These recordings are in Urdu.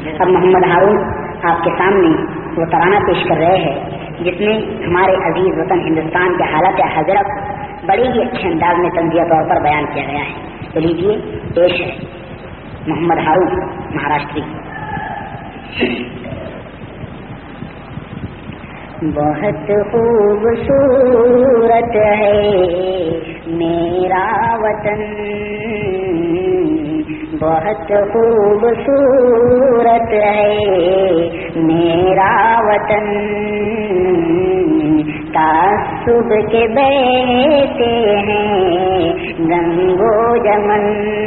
اب محمد ہارون آپ کے سامنے وہ ترانہ پیش کر رہے ہیں جس میں ہمارے عزیز وطن ہندوستان کے حالات حاضرہ کو بڑے ہی اچھے انداز میں تنزیہ طور پر بیان کیا گیا ہے. تو لیجیے پیش ہے محمد ہارون مہاراشٹری. بہت خوبصورت ہے میرا وطن، بہت خوبصورت ہے میرا وطن، تعصب کے بیٹے ہیں گنگو جمن،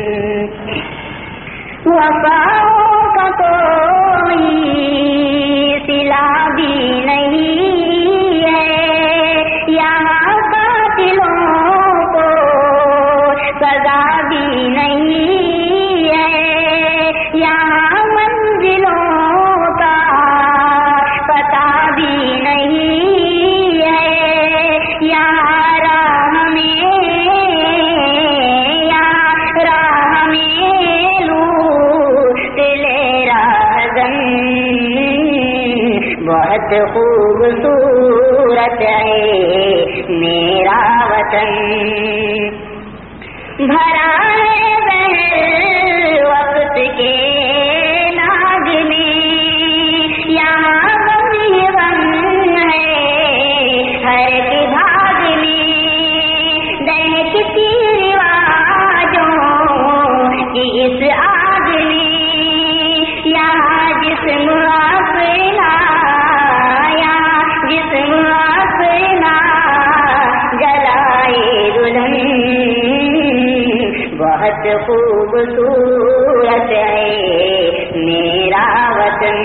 وفاؤں کا کوئی صلہ بھی نہیں ہے، یہاں قاتلوں کو سزا بھی نہیں ہے، یہاں منزلوں کا پتہ بھی نہیں ہے، یہاں راہ میں لوٹ لے راہزن، بہت خوبصورت ہے میرا وطن، بھرا ہے بہر وقت کے ناگ میں، یہاں غم ہی غم ہے ہر ایک بھاگ میں، دہکتی رواجوں کی اس آگ میں، یہاں جسم اپنا جلائے دلہن، بہت خوبصورت ہے میرا وطن،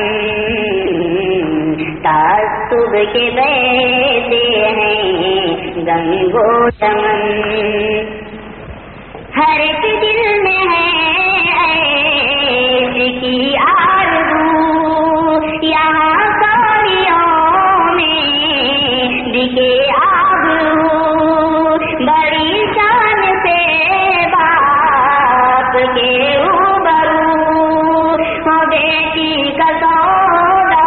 تعصب کے بیٹے ہیں گنگو چمن، ہر ایک دل میں ہے عشق کی آرزو، یہاں سالیوں میں دکھے آبرو، بڑی شان سے باپ کے روبرو، بیٹی کا سودا،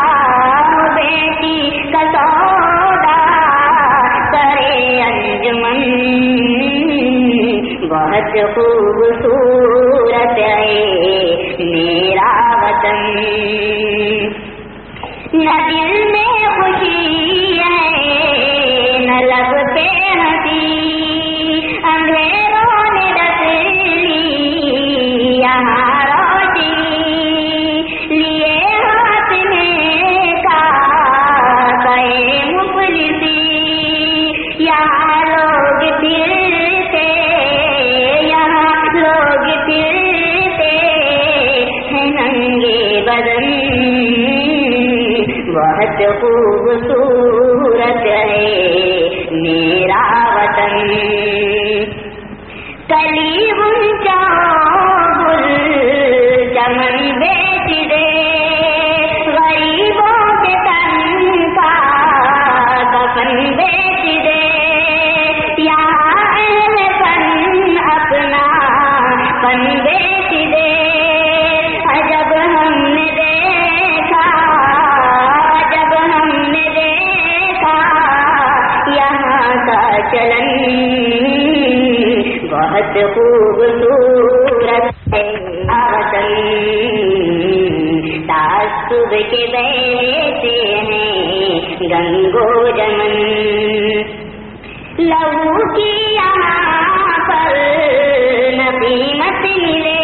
بیٹی کا سودا کرے انجمن، بہت خوبصورت ہے میرا وطن، نہ دل میں خوشی ہے نہ لب پہ ہنسی، اندھیروں نے ڈس لی یہاں روشنی، لیے ہاتھ میں کعبۂ مفلسی، یہاں لوگ پھرتے، یہاں لوگ پھرتے ہیں ننگے بدن، بہت خوبصورت ہے میرا وطن، کلی غنچہ گل چمن بیچ دے، غریبوں کے تن کا کفن بیچ دے، یہاں اہل فن اپنا فن بیچ دے، عجب ہم نے دیکھا، جب ہم نے دیکھا یہاں کا چلن، بہت خوبصورت ہے وطن، تعصب کے بیٹے ہیں گنگو جمن، لہو کی یہاں پر نہ قیمت ملے،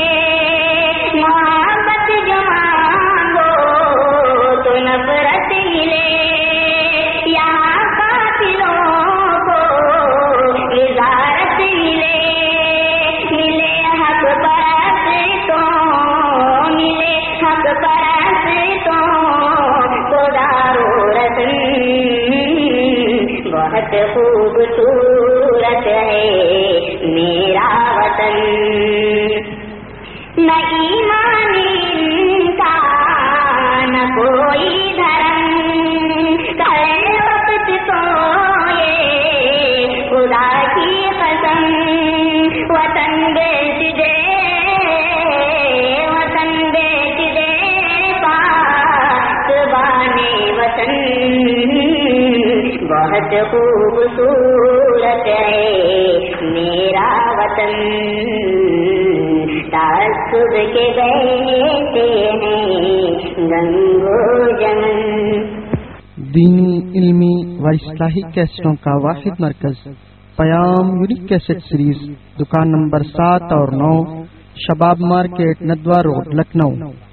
محبت جو مانگو تو نفرت ملے، یہاں قاتلوں کو وزارت ملے، ملے حق پرستوں، ملے حق پرستوں کو دارو رسن، بہت خوبصورت ہے میرا وطن، نہ ایمان ان کا نہ کوئی دھرم، کرے وقت تو یہ خدا کی قسم، وطن بیچ دے، وطن بیچ دے بہت خوبصورت ہے میرا وطن، تعصب کے بیٹے ہیں گنگو جمن۔ دینی، علمی و اصلاحی کیسٹوں کا واحد مرکز پیام یونیک کیسٹ سیریز، دکان نمبر 7 اور 9، شباب مارکیٹ، ندوہ روڈ، لکھنؤ۔